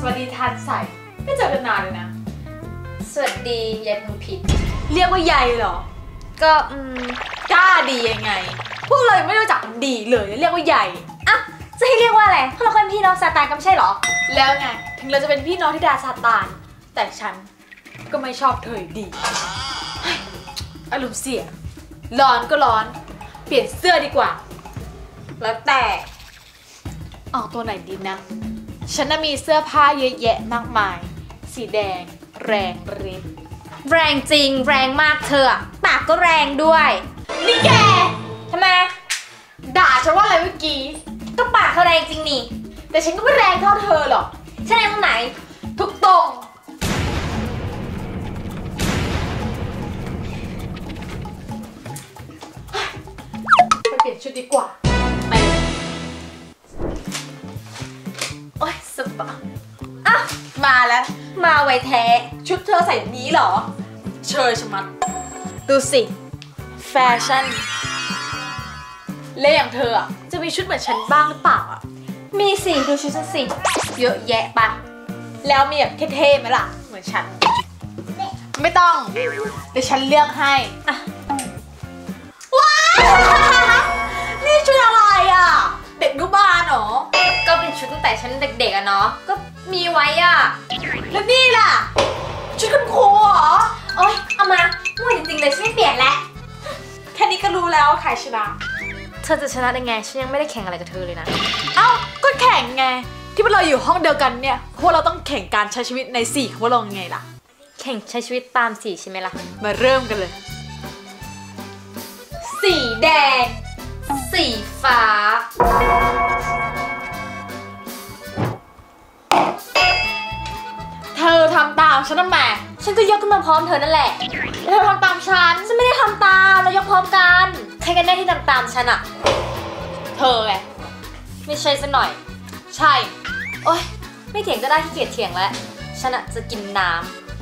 วัสดีทันใส่ไม่เจอกันนานเลยนะสวัสดียายพงพิษเรียกว่ายายเหรอก็กล้าดียังไงพวกเราไม่รู้จักกันดีเลยเรียกว่ายายอ่ะจะให้เรียกว่าอะไรเพราะเราเป็นพี่น้องซาตานก็ไม่ใช่หรอแล้วไงถึงเราจะเป็นพี่น้องที่ดาซาตานแต่ฉันก็ไม่ชอบเธอดีอารมณ์เสียร้อนก็ร้อนเปลี่ยนเสื้อดีกว่าแล้วแต่เอาตัวไหนดีนะฉันน่ะมีเสื้อผ้าเยอะแยะมากมายสีแดงแรงฤทธิ์แรงจริงแรงมากเธอปากก็แรงด้วยนี่แกทำไมด่าฉันว่าอะไรเมื่อกี้ก็ปากเธอแรงจริงนี่แต่ฉันก็ไม่แรงเท่าเธอหรอกฉันแรงตรงไหนทุกตรงไปเปลี่ยนชุดดีกว่าไปโอ๊ยสบายอ่ะมาแล้วมาไวแท้ชุดเธอใส่นี้เหรอเชยชะมัดดูสิแฟชั่นเล่อย่างเธอจะมีชุดเหมือนฉันบ้างหรือเปล่ามีสิดูชุดฉันสิเยอะแยะปะแล้วมีแบบเท่ๆไหมล่ะเหมือนฉันไม่ต้องเดี๋ยวฉันเลือกให้ว้าวนี่ชุดอะไรเด็กนุบาลเหรอก็เป็นชุดตั้งแต่ฉันเด็กๆเนาะก็มีไว้แล้วนี่ล่ะชุดคุณครูเหรอโอ๊ยเอามามั่วจริงๆเลยฉันไม่เปลี่ยนแล้วแค่นี้ก็รู้แล้วใครชนะเธอจะชนะได้ไงฉันยังไม่ได้แข่งอะไรกับเธอเลยนะเอ้าก็แข่งไงที่พวกเราอยู่ห้องเดียวกันเนี่ยพวกเราต้องแข่งการใช้ชีวิตใน4ของพวกเราไงล่ะแข่งใช้ชีวิตตาม4ใช่ไหมล่ะมาเริ่มกันเลยสีแดงสีฟ้าเธอทำตามฉันทำไมฉันก็ยกขึ้นมาพร้อมเธอนั่นแหละเธอทำตามฉันไม่ได้ทำตามเรายกพร้อมกันใครกันแน่ที่ทำตามฉันเธอไงไม่ใช่ซะหน่อยใช่โอ๊ยไม่เถียงก็ได้ขี้เกียจเถียงแล้วฉันจะกินน้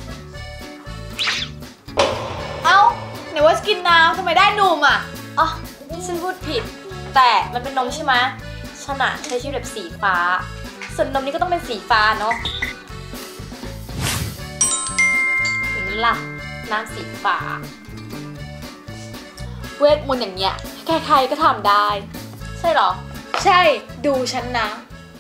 ำเอ้าไหนว่าจะกินน้ำทำไมได้นมอ๋อฉันพูดผิดแต่มันเป็นนมใช่ไหมฉันใช้ชีวิตแบบสีฟ้าส่วนนมนี้ก็ต้องเป็นสีฟ้าเนาะนี่ล่ะน้ำสีฟ้าเวทมนต์อย่างเงี้ยใครๆก็ทำได้ใช่หรอใช่ดูฉันนะ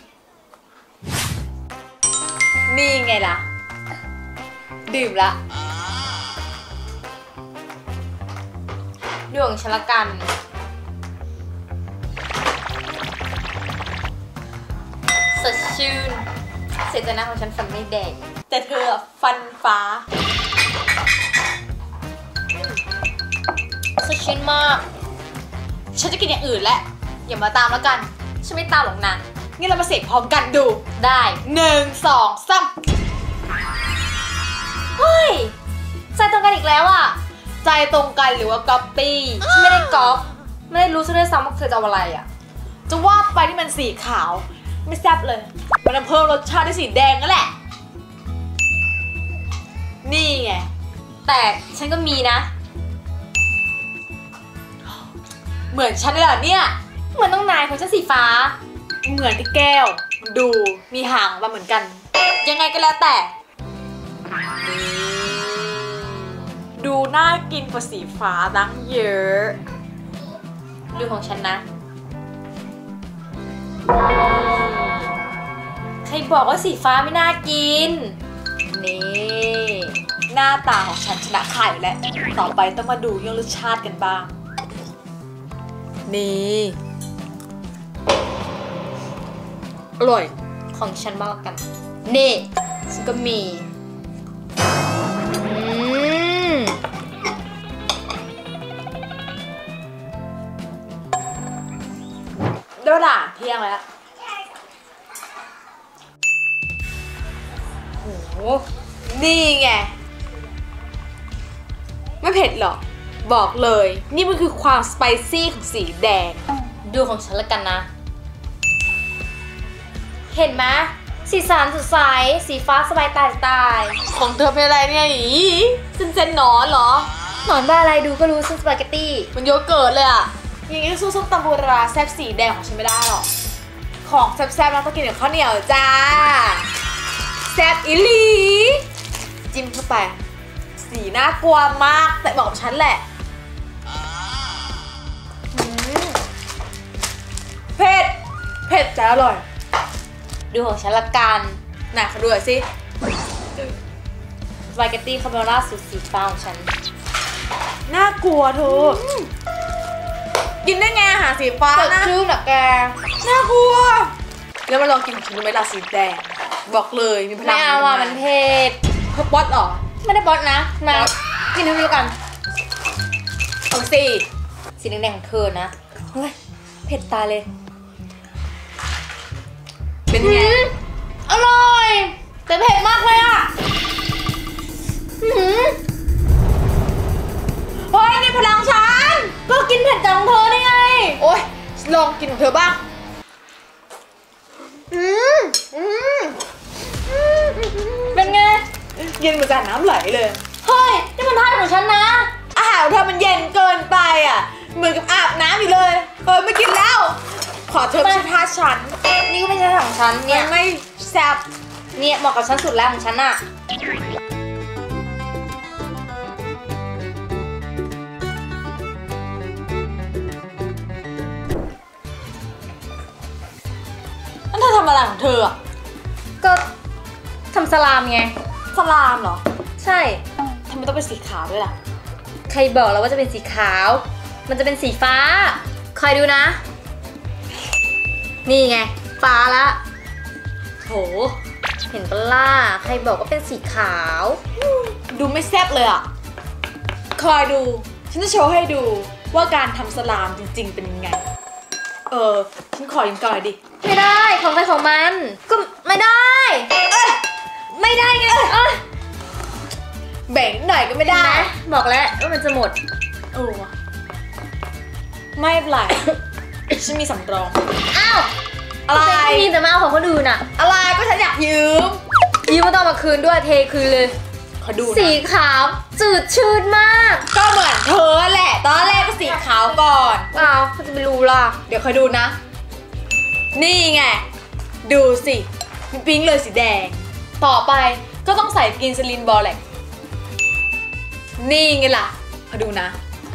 นี่ไงล่ะดื่มละดวงฉันละกันสดชื่นเสียใจนะของฉันฟันไม่แดงแต่เธอฟันฟ้าสดชื่นมากฉันจะกินอย่างอื่นแหละอย่ามาตามแล้วกันฉันไม่ตามหรอกนะงั้นเรามาเสกพร้อมกันดูได้ 1 2 3 เฮ้ยใจตรงกันอีกแล้วใจตรงกันหรือว่าก๊อปปี้ฉันไม่ได้ก๊อปไม่ได้รู้ซะด้วยซ้ำว่าเธอจะเอาอะไรจะว่าไปที่มันสีขาวไม่แซ่บเลยมันเพิ่มรสชาติด้วยสีแดงนั่นแหละนี่ไงแต่ฉันก็มีนะเหมือนฉันเลยเหรอเนี่ยเหมือนน้องนายของฉันสีฟ้าเหมือนที่แก้วดูมีหางมาเหมือนกันยังไงก็แล้วแต่ดูน่ากินกว่าสีฟ้าตั้งเยอะดูของฉันนะใครบอกว่าสีฟ้าไม่น่ากินนี่หน้าตาของฉันชนะใครแล้วต่อไปต้องมาดูเรื่องรสชาติกันบ้างนี่อร่อยของฉันบ้างกันนี่ฉันก็มีเดี๋ยวด่าเที่ยงแล้วโหนี่ไงไม่เผ็ดหรอกบอกเลยนี่มันคือความสไปซี่ของสีแดงดูของฉันละกันนะเห็นไหมสีสันสดใสสีฟ้าสบายตาตายของเธอเป็นอะไรเนี่ยเส้นหนอนเหรอหนอนบ้าอะไรดูก็รู้เส้นสปาเกตตี้มันโยเกิร์ตเลยอย่างงี้สู้ส้มตำบูราแซ่บสีแดงของฉันไม่ได้หรอกของแซ่บๆเราต้องกินกับข้าวเหนียวจ้าแซ่บอีหลีจิ้มเข้าไปสีน่ากลัวมากแต่บอกฉันแหละเผ็ดเผ็ดแต่อร่อยดูของฉันละกันไหนขอดูหน่อยสิสปาเกตตี้คาโบนาร่าสูตรสีฟ้าของฉันน่ากลัวเธอกินได้ไงอาหารสีฟ้านะชื่อหนักแกน่ากลัวแล้วมาลองกินของฉันดูไหมล่ะสีแดงบอกเลยมีพลังไม่เอาอ่ะมันเผ็ดเธอป๊อตหรอไม่ได้ป๊อตนะมากินให้ดูแล้วกันเอาสิสีแดงๆของเธอนะเฮ้ยเผ็ดตายเลยเป็นไงอร่อยแต่เผ็ดมากเลยอ่ะเฮ้ยนี่พลังฉันก็กินเผ็ดจังเธอได้ไงโอ๊ยลองกินของเธอบ้างเป็นไงเย็นเหมือนกันน้ำไหลเลยเฮ้ยนี่มันท่าของฉันนะอาหารของเธอมันเย็นเกินไปอ่ะเหมือนกับอาบน้ำอีกเลยไม่กินแล้วขอเธอไม่ใช่ท่าฉันนี่ก็ไม่ใช่ของฉันเนี่ยไม่แซ่บเนี่ยเหมาะกับฉันสุดแล้วของฉันอ่ะนั่นเธอทำอะไรของเธออ่ะก็ทำสลามไงสลามเหรอใช่ทำไมต้องเป็นสีขาวด้วยล่ะใครบอกแล้วว่าจะเป็นสีขาวมันจะเป็นสีฟ้าคอยดูนะนี่ไงฟ้าละโหเห็นปะล่ะใครบอกว่าเป็นสีขาวดูไม่แซ่บเลยอ่ะคอยดูฉันจะโชว์ให้ดูว่าการทำสลามจริงๆเป็นยังไงฉันขอยิงก่อนหน่อยดิไม่ได้ของใครของมันก็ไม่ได้ไม่ได้ไงแบ่งหน่อยก็ไม่ได้บอกแล้วว่ามันจะหมดไม่เป็นไรฉันมีสำรองอ้าวอะไรมีแต่มาเอาของคนอื่นอะอะไรก็ฉันอยากยืมก็ต้องมาคืนด้วยเทคืนเลยขอดูสีขาวจืดชืดมากก็เหมือนเธอแหละตอนแรกก็สีขาวก่อนเขาจะไม่รู้ล่ะเดี๋ยวคอยดูนะนี่ไงดูสิปิ๊งเลยสีแดงต่อไปก็ต้องใส่กินซาลินบอลแหละนี่ไงล่ะคอยดูนะ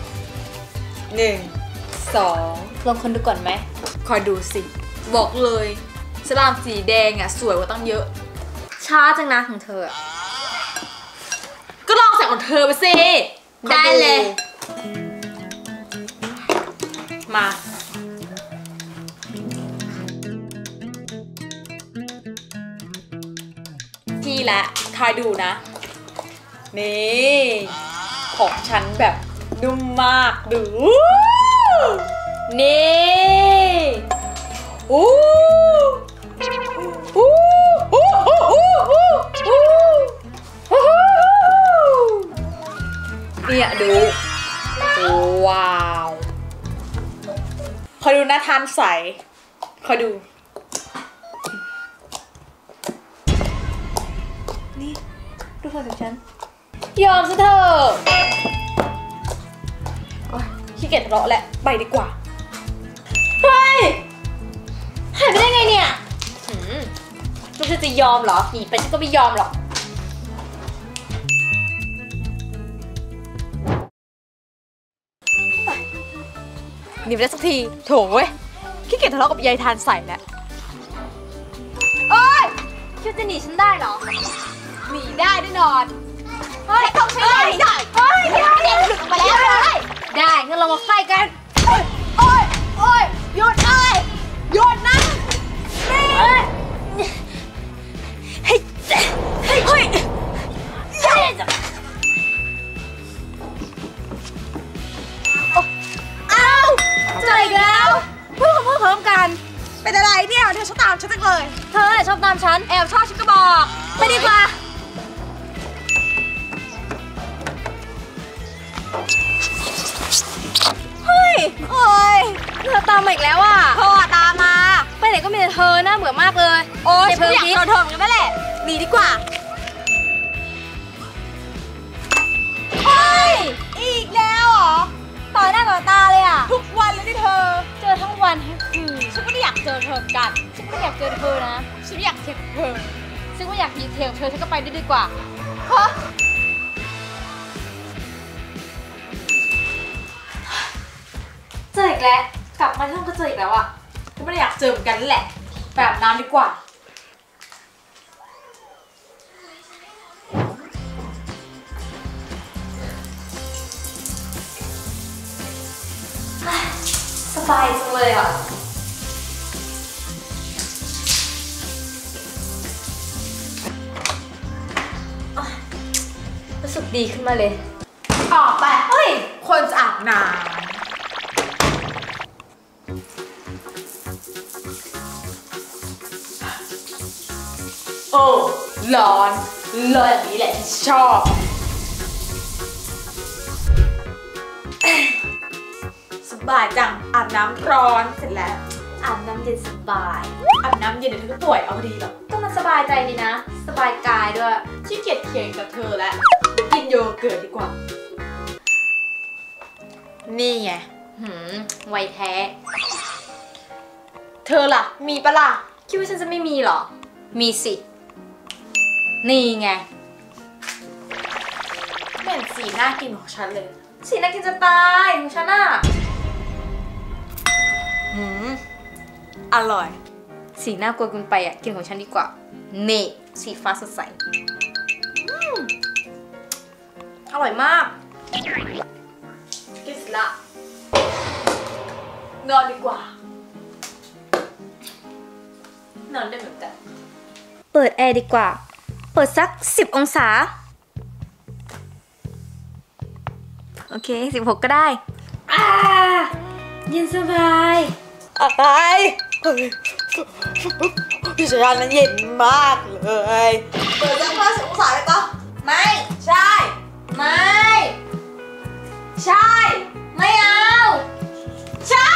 1 2 ลองคนดูก่อนไหมคอยดูสิบอกเลยสลามสีแดงอ่ะสวยกว่าตั้งเยอะช้าจังนะของเธอก็ลองใส่ของเธอไปสิได้เลยมาที่ละคอยดูนะนี่ของฉันแบบนุ่มมากดูนี่เนี่ยดูว้าวคอยดูนะทานใสคอยดูนี่ดูความของฉันยอมซะเถอะขี้เกียจทะเลาะแหละไปดีกว่าเฮ้ยหายไปได้ไงเนี่ยลูกเธอจะยอมเหรอหนีไปฉันก็ไม่ยอมหรอกหนีไปได้สักทีโถเว้ยขี้เกียจทะเลาะกับยายทานใส่แล้วโอ๊ยคิดจะหนีฉันได้เหรอหนีได้แน่นอนเฮ้ยต้องใช้ได้เฮ้ยเด็กหลุดมาแล้วได้งั้นเรามาไฟกันโอ๊ยหยุดเลยหยุดนะเฮ้ยอ้าวเจออีกแล้วพูดพร้อมกันเป็นอะไรเนี่ยเธอชอบตามฉันจังเลยเธอชอบตามฉันแอบชอบฉันก็บอกไปดีกว่าโอ๊ยเธอตามมาอีกแล้วอ่ะเธอตามมาไปไหนก็มีแต่เธอน่าเบื่อมากเลยโอ๊ยฉันอยากเจอเธอกันนั่นแหละหนีดีกว่าเฮ้ยอีกแล้วเหรอต่อหน้าต่อตาเลยอ่ะทุกวันเลยที่เธอเจอทั้งวันทั้งคืนฉันก็ไม่อยากเจอเธอกันฉันก็อยากเจอเธอนะฉันอยากเจอเธอฉันไม่อยากดีเทลเธอฉันก็ไปด้วยดีกว่าฮะเจออีกแล้วกลับมาที่ห้องก็เจออีกแล้วอ่ะฉันไม่ได้อยากเจอเหมือนกันแหละแบบน้ำดีกว่าสบายจังเลยอ่ะรู้สึกดีขึ้นมาเลยออกไปเฮ้ยคนจะอาบน้ำโอ้ร้อนอย่างนี้แหละที่ชอบสบายจังอาบน้ำร้อนเสร็จแล้วอาบน้ำเย็นสบายอาบน้ำเย็นเดี๋ยวเธอก็ป่วยเอาดีหรอกก็มันสบายใจดีนะสบายกายด้วยขี้เกียจเถียงกับเธอแล้วกินโยเกิร์ตดีกว่านี่ไงไวแท้เธอล่ะมีปะล่ะคิดว่าฉันจะไม่มีหรอมีสินี่ไงไม่เห็นสีน่ากินของฉันเลยสีน่ากินจะตายของฉันอ่ะอร่อยสีน่ากลัวเกินไปอ่ะกินของฉันดีกว่านี่สีฟ้าสดใสอร่อยมากกินละนอนดีกว่านอนได้เหมือนกันเปิดแอร์ดีกว่าเปิดสัก10 องศาโอเค16ก็ได้เย็นสบายอะไรพี่ชายานั้นเย็นมากเลยเปิดสัก10 องศาเลยปะไม่ใช่ไม่เอาใช่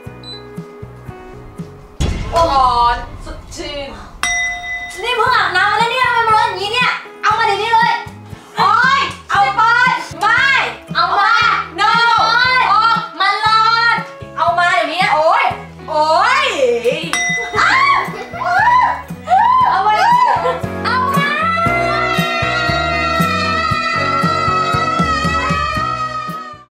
ร้อนสดชื่นนี่เพิ่งอาบน้ำ